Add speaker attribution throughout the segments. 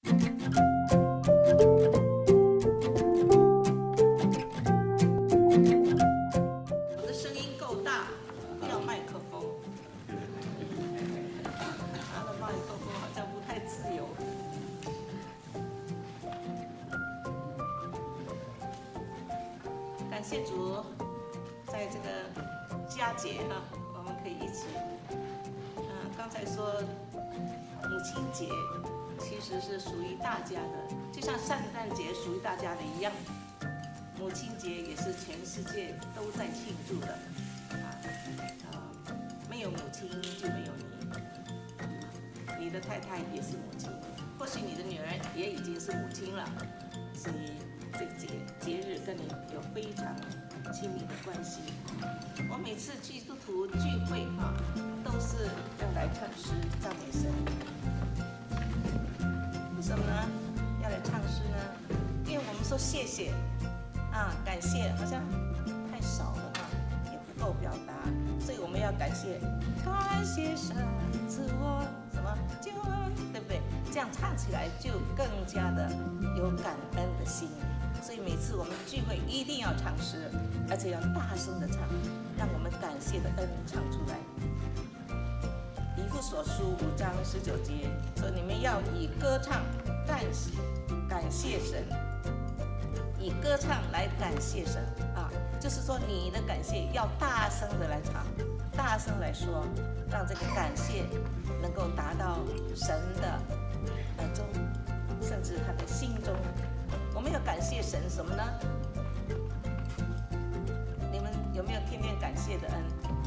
Speaker 1: 我的声音够大，要麦克风。拿了麦克风好像不太自由。感谢主，在这个佳节哈，我们可以一起。刚才说母亲节其实是属于大家的，就像圣诞节属于大家的一样，母亲节也是全世界都在庆祝的。没有母亲就没有你，你的太太也是母亲，或许你的女儿也已经是母亲了，所以这个节日跟你有非常亲密的关系。我每次基督徒聚会都是要来唱诗赞美神。为什么呢？要来唱诗呢？因为我们说谢谢感谢好像太少了也不够表达，所以我们要感谢神赐我什么救恩，对不对？这样唱起来就更加的有感恩的心。所以每次我们聚会一定要唱诗，而且要大声的唱，让我们感谢的恩唱出来。以弗所书5章19节说：“你们要以歌唱感谢神，以歌唱来感谢神就是说你的感谢要大声的来唱，大声来说，让这个感谢能够达到神的耳中，甚至他的心中。我们要感谢神什么呢？你们有没有天天感谢的恩？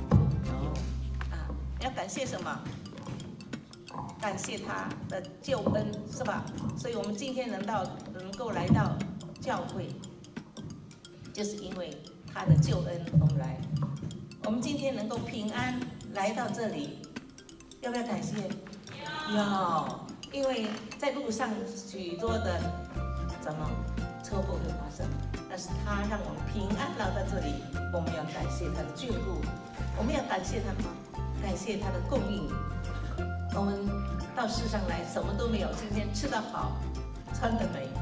Speaker 1: 有要感谢什么？感谢他的救恩，是吧？所以我们今天能够来到教会，就是因为他的救恩而来。我们今天能够平安来到这里，要不要感谢？要，因为在路上许多的车祸会发生，但是他让我们平安来到这里，我们要感谢他的眷顾，我们要感谢他吗？感谢他的供应。我们到世上来什么都没有，今天吃得好，穿得美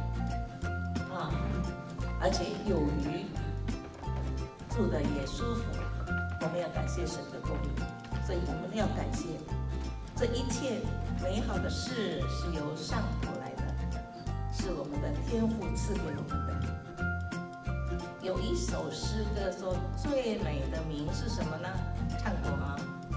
Speaker 1: 而且有余，住得也舒服，我们要感谢神的供应。所以我们要感谢这一切美好的事是由上头来的，是我们的天父赐给我们的。有一首诗歌说：“最美的名是什么呢？”唱过吗？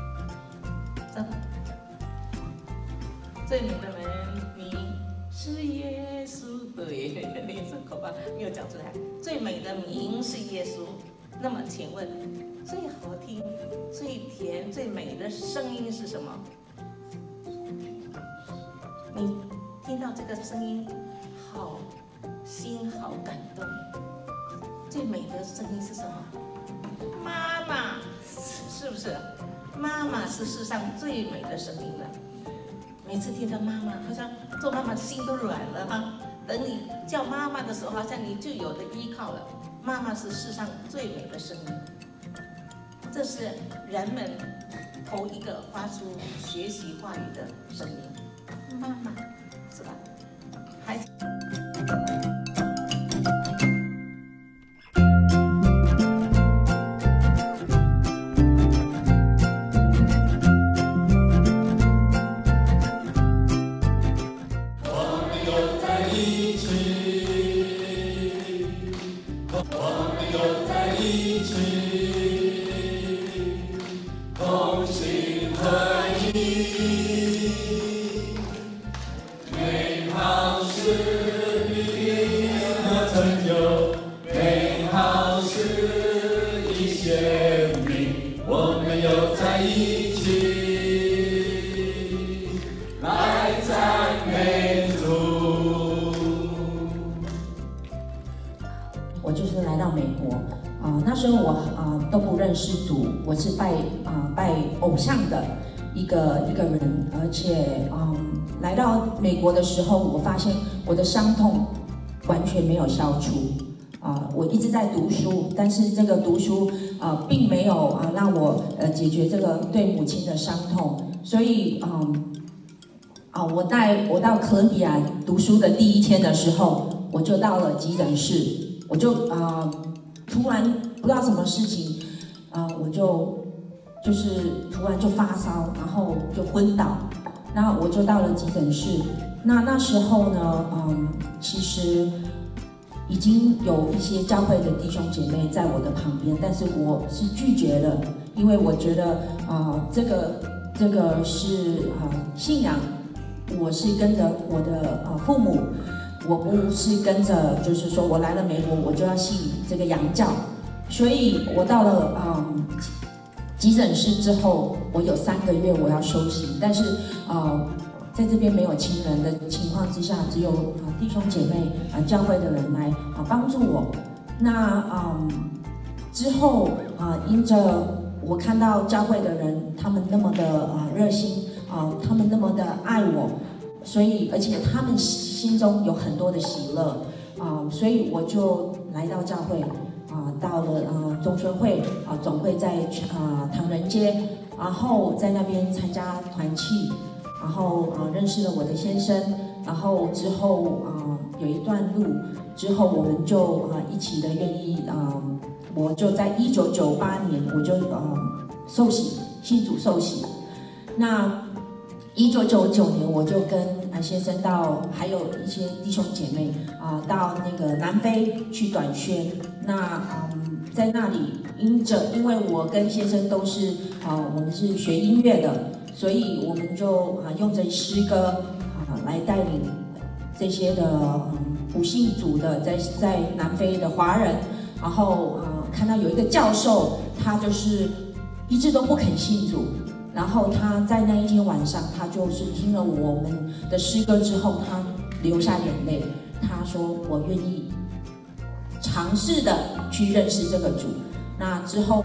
Speaker 1: 最美的名是耶稣。对，念这口吧，没有讲出来。最美的名是耶稣。那么，请问，最好听、最甜、最美的声音是什么？你听到这个声音，好心好感动。最美的声音是什么？妈妈，是不是？妈妈是世上最美的声音了。每次听到妈妈，好像做妈妈的心都软了等你叫妈妈的时候，好像你就有的依靠了。妈妈是世上最美的声音，这是人们头一个发出学习话语的声音。妈妈，是吧？还。
Speaker 2: 我就是来到美国那时候我都不认识主，我是拜偶像的一个人，而且来到美国的时候，我发现我的伤痛完全没有消除我一直在读书，但是这个读书并没有让我解决这个对母亲的伤痛，所以我到哥伦比亚读书的第一天的时候，我就到了急诊室，我就突然不知道什么事情，我就是突然就发烧，然后就昏倒，那我就到了急诊室。那时候呢，其实已经有一些教会的弟兄姐妹在我的旁边，但是我是拒绝的，因为我觉得这个是信仰，我是跟着我的父母，我不是跟着就是说我来了美国我就要信这个洋教，所以我到了急诊室之后，我有3个月我要休息，但是在这边没有亲人的情况之下，只有弟兄姐妹教会的人来帮助我。那之后因着我看到教会的人，他们那么的热心他们那么的爱我，所以而且他们心中有很多的喜乐所以我就来到教会到了中宣会总会在唐人街，然后在那边参加团契。然后认识了我的先生，然后之后有一段路之后，我们就一起的愿意我就在1998年我就受洗，信主受洗。那1999年我就跟先生还有一些弟兄姐妹到那个南非去短宣。那在那里因为我跟先生都是我们是学音乐的。所以我们就用着诗歌来带领这些的不信主的在南非的华人，然后看到有一个教授，他就是一直都不肯信主，然后他在那一天晚上，他就是听了我们的诗歌之后，他流下眼泪，他说我愿意尝试的去认识这个主。那之后。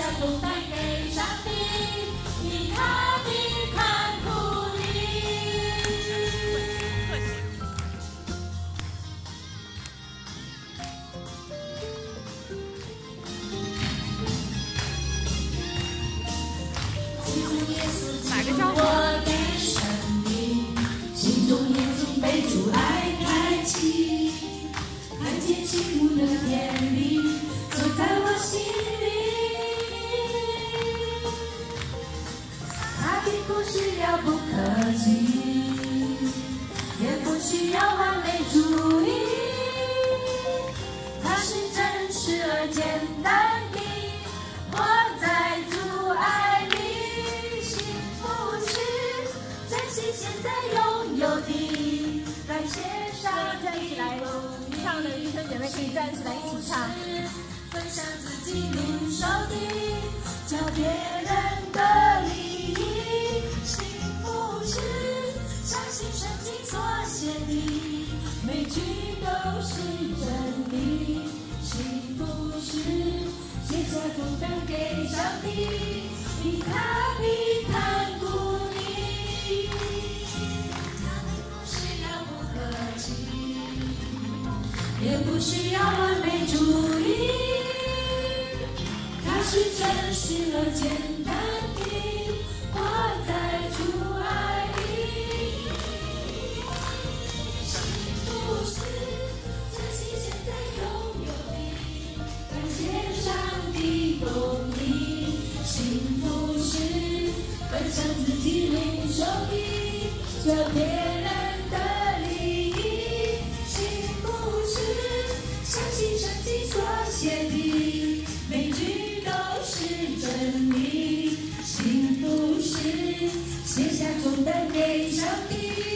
Speaker 3: 重担给上帝，以他的看顾你。
Speaker 4: 哪个叫
Speaker 3: 我的生命，心中眼睛被主爱开启，看见幸福的天地就在我心里。他并不需要不客气，也不需要完美主义，他是真实而简单的活在主爱里。现在拥有的，感谢上帝。来
Speaker 4: 唱的弟兄姐妹可以站起来一起唱。
Speaker 3: 分享自己领受的，教别人的利益。幸福是相信圣经所写的，每句都是真理。幸福是卸下重担给上帝，以他的看顾你。也不需要完美主义，它是真实而简单的活在主爱里。幸福是珍惜现在拥有的，感谢上帝供应。幸福是分享自己领受的，教别人的利益。幸福是相信圣经所写的，每句都是真理。幸福是卸下重担给上帝。